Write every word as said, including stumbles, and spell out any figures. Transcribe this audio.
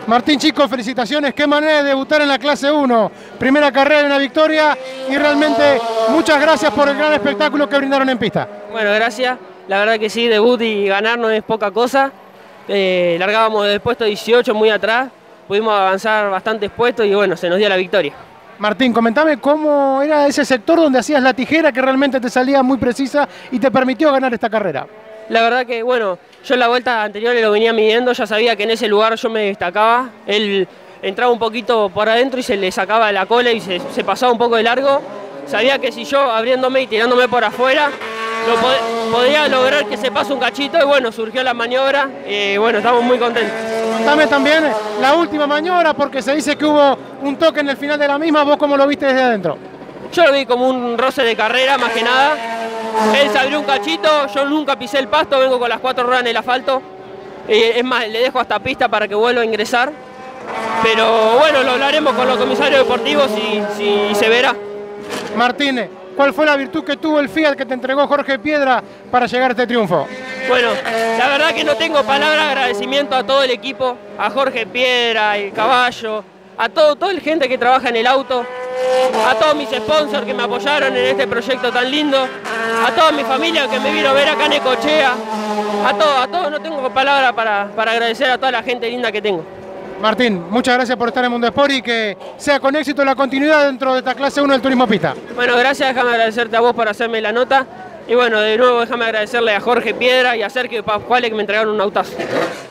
Martín, chicos, felicitaciones. Qué manera de debutar en la clase uno. Primera carrera, una victoria y realmente muchas gracias por el gran espectáculo que brindaron en pista. Bueno, gracias. La verdad que sí, debut y ganar no es poca cosa. Eh, largábamos del puesto dieciocho muy atrás. Pudimos avanzar bastantes puestos y bueno, se nos dio la victoria. Martín, comentame cómo era ese sector donde hacías la tijera que realmente te salía muy precisa y te permitió ganar esta carrera. La verdad que, bueno, yo en la vuelta anterior lo venía midiendo, ya sabía que en ese lugar yo me destacaba. Él entraba un poquito por adentro y se le sacaba la cola y se, se pasaba un poco de largo. Sabía que si yo abriéndome y tirándome por afuera, lo pod podía lograr que se pase un cachito y bueno, surgió la maniobra y bueno, estamos muy contentos. Contame también la última maniobra porque se dice que hubo un toque en el final de la misma, ¿vos cómo lo viste desde adentro? Yo lo vi como un roce de carrera más que nada. Él se abrió un cachito, yo nunca pisé el pasto, vengo con las cuatro ruedas en el asfalto. Eh, es más, le dejo hasta pista para que vuelva a ingresar. Pero bueno, lo hablaremos con los comisarios deportivos y, si se verá. Martínez, ¿cuál fue la virtud que tuvo el Fiat que te entregó Jorge Piedra para llegar a este triunfo? Bueno, la verdad que no tengo palabra de agradecimiento a todo el equipo, a Jorge Piedra, el caballo, a todo, toda la gente que trabaja en el auto, a todos mis sponsors que me apoyaron en este proyecto tan lindo, a toda mi familia que me vino a ver acá en Necochea, a todos, a todos no tengo palabra para, para agradecer a toda la gente linda que tengo. Martín, muchas gracias por estar en Mundo Sport y que sea con éxito la continuidad dentro de esta clase uno del turismo pista. Bueno, gracias, déjame agradecerte a vos por hacerme la nota y bueno, de nuevo déjame agradecerle a Jorge Piedra y a Sergio Pascuale que me entregaron un autazo.